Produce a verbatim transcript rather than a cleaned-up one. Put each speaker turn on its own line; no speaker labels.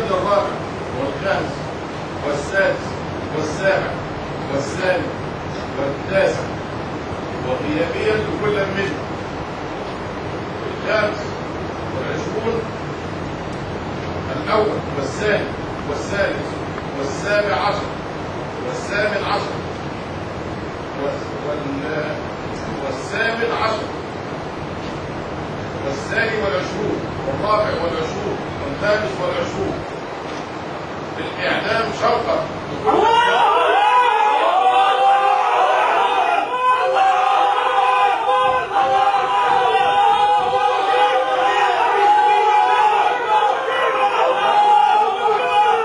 الرابع والخامس والسادس والسابع والثامن والتاسع وغيابيا لكل منهم. الخامس والعشرون الأول والثاني والثالث والسابع عشر والثامن عشر والثامن عشر والثاني والعشرون والرابع والعشرون والخامس والعشرون بالإعدام شرطا.